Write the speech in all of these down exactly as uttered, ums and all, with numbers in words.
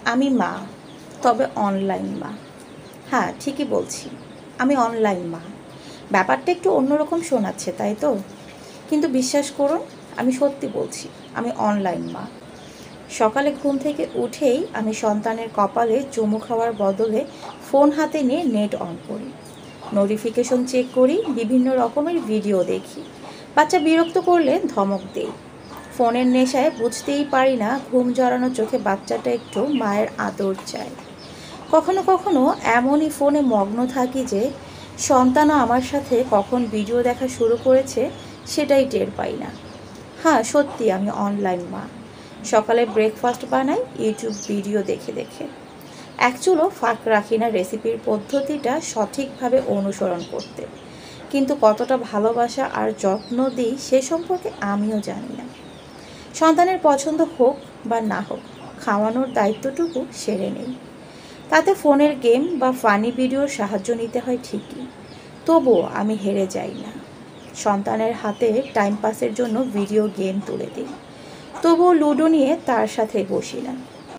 আমি মা, তবে অনলাইন মা। হ্যাঁ, ঠিকই বলছি, আমি অনলাইন মা। ব্যাপারটা একটু অন্যরকম শোনাচ্ছে, তাই তো? কিন্তু বিশ্বাস করুন, আমি সত্যি বলছি, আমি অনলাইন মা। সকালে ঘুম থেকে উঠেই আমি সন্তানের কপালে চুমু খাওয়ার বদলে ফোন হাতে নিয়ে নেট অন করি, নোটিফিকেশন চেক করি, বিভিন্ন রকমের ভিডিও দেখি। বাচ্চা বিরক্ত করলে ধমক দেই। ফোনের নেশায় বুঝতেই পারি না ঘুম জড়ানো চোখে বাচ্চাটা একটু মায়ের আদর চায়। কখনো কখনো এমনই ফোনে মগ্ন থাকি যে সন্তানও আমার সাথে কখন ভিডিও দেখা শুরু করেছে সেটাই টের পাই না। হ্যাঁ, সত্যি আমি অনলাইন মা। সকালে ব্রেকফাস্ট বানাই ইউটিউব ভিডিও দেখে দেখে। এক চুলো ফাঁক রাখি না রেসিপির পদ্ধতিটা সঠিকভাবে অনুসরণ করতে, কিন্তু কতটা ভালোবাসা আর যত্ন দিই সে সম্পর্কে আমিও জানি না। সন্তানের পছন্দ হোক বা না হোক, খাওয়ানোর দায়িত্বটুকু সেরে নেই। তাতে ফোনের গেম বা ফানি ভিডিওর সাহায্য নিতে হয় ঠিকই, তবুও আমি হেরে যাই না। সন্তানের হাতে টাইম পাসের জন্য ভিডিও গেম তুলে দিই, তবুও লুডো নিয়ে তার সাথে বসি না।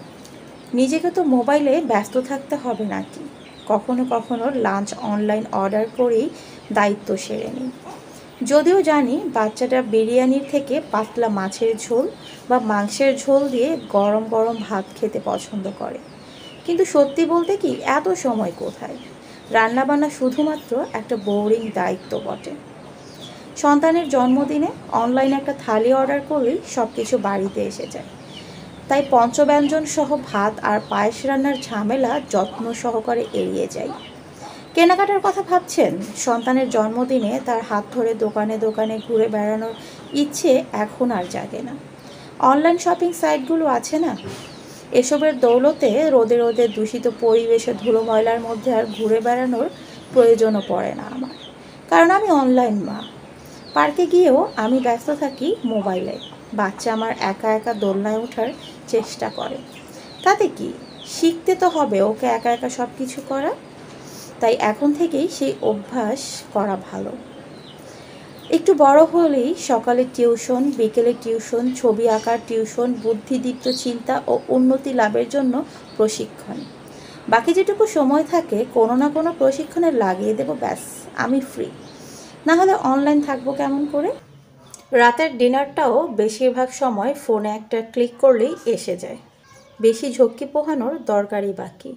নিজেকে তো মোবাইলে ব্যস্ত থাকতে হবে নাকি? কখনো কখনো লাঞ্চ অনলাইন অর্ডার করেই দায়িত্ব সেরে নিই, যদিও জানি বাচ্চাটা বিরিয়ানির থেকে পাতলা মাছের ঝোল বা মাংসের ঝোল দিয়ে গরম গরম ভাত খেতে পছন্দ করে। কিন্তু সত্যি বলতে কি, এত সময় কোথায়? রান্নাবান্না শুধুমাত্র একটা বোরিং দায়িত্ব বটে। সন্তানের জন্মদিনে অনলাইনে একটা থালি অর্ডার করলেই সব কিছু বাড়িতে এসে যায়, তাই পঞ্চব্যঞ্জন সহ ভাত আর পায়েস রান্নার ঝামেলা যত্ন সহকারে এড়িয়ে যাই। কেনাকাটার কথা ভাবছেন? সন্তানের জন্মদিনে তার হাত ধরে দোকানে দোকানে ঘুরে বেড়ানোর ইচ্ছে এখন আর জাগে না। অনলাইন শপিং সাইটগুলো আছে না, এসবের দৌলতে রোদে রোদে দূষিত পরিবেশে ধুলো ময়লার মধ্যে আর ঘুরে বেড়ানোর প্রয়োজনও পড়ে না আমার, কারণ আমি অনলাইন মা। পার্কে গিয়েও আমি ব্যস্ত থাকি মোবাইলে। বাচ্চা আমার একা একা দোলনায় ওঠার চেষ্টা করে, তাতে কি? শিখতে তো হবে ওকে একা একা সব কিছু করা। তাই এখন থেকেই সেই অভ্যাস করা ভালো। একটু বড় হলেই সকালে টিউশন, বিকেলে টিউশন, ছবি আঁকার টিউশন, বুদ্ধিদীপ্ত চিন্তা ও উন্নতি লাভের জন্য প্রশিক্ষণ। বাকি যেটুকু সময় থাকে কোনো না কোনো প্রশিক্ষণে লাগিয়ে দেবো, ব্যাস আমি ফ্রি। না হলে অনলাইন থাকবো কেমন করে? রাতের ডিনারটাও বেশিরভাগ সময় ফোনে একটা ক্লিক করলেই এসে যায়। বেশি ঝক্কি পোহানোর দরকারই বাকি।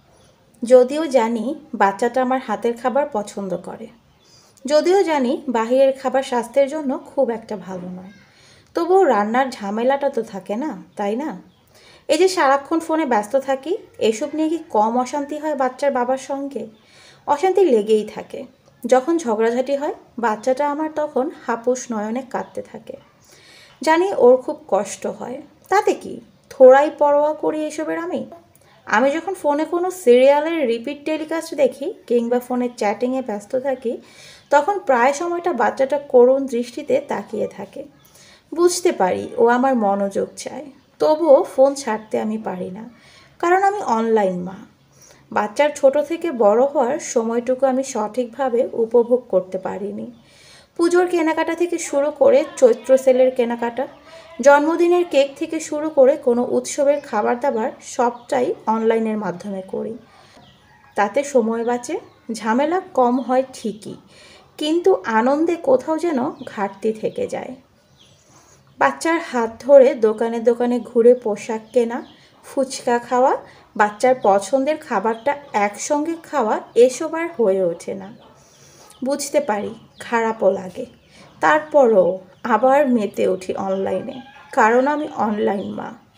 যদিও জানি বাচ্চাটা আমার হাতের খাবার পছন্দ করে, যদিও জানি বাহিরের খাবার স্বাস্থ্যের জন্য খুব একটা ভালো নয়, তবুও রান্নার ঝামেলাটা তো থাকে না, তাই না? এই যে সারাক্ষণ ফোনে ব্যস্ত থাকি, এসব নিয়ে কি কম অশান্তি হয় বাচ্চার বাবার সঙ্গে? অশান্তি লেগেই থাকে। যখন ঝগড়াঝাটি হয় বাচ্চাটা আমার তখন হাপুস নয়নে কাঁদতে থাকে। জানি ওর খুব কষ্ট হয়, তাতে কি? থোড়াই পরোয়া করি এসবের আমি? আমি যখন ফোনে কোনো সিরিয়ালের রিপিট টেলিকাস্ট দেখি কিংবা ফোনের চ্যাটিংয়ে ব্যস্ত থাকি, তখন প্রায় সময়টা বাচ্চাটা করুণ দৃষ্টিতে তাকিয়ে থাকে। বুঝতে পারি ও আমার মনোযোগ চায়, তবুও ফোন ছাড়তে আমি পারি না, কারণ আমি অনলাইন মা। বাচ্চার ছোট থেকে বড় হওয়ার সময়টুকু আমি সঠিকভাবে উপভোগ করতে পারিনি। পুজোর কেনাকাটা থেকে শুরু করে চৈত্র সেলের কেনাকাটা, জন্মদিনের কেক থেকে শুরু করে কোনো উৎসবের খাবার দাবার সবটাই অনলাইনের মাধ্যমে করি। তাতে সময় বাঁচে, ঝামেলা কম হয় ঠিকই, কিন্তু আনন্দে কোথাও যেন ঘাটতি থেকে যায়। বাচ্চার হাত ধরে দোকানে দোকানে ঘুরে পোশাক কেনা, ফুচকা খাওয়া, বাচ্চার পছন্দের খাবারটা একসঙ্গে খাওয়া, এসব আর হয়ে ওঠে না। বুঝতে পারি, খারাপও লাগে, তারপরও আবার মেতে উঠি অনলাইনে, কারণ আমি অনলাইন মা।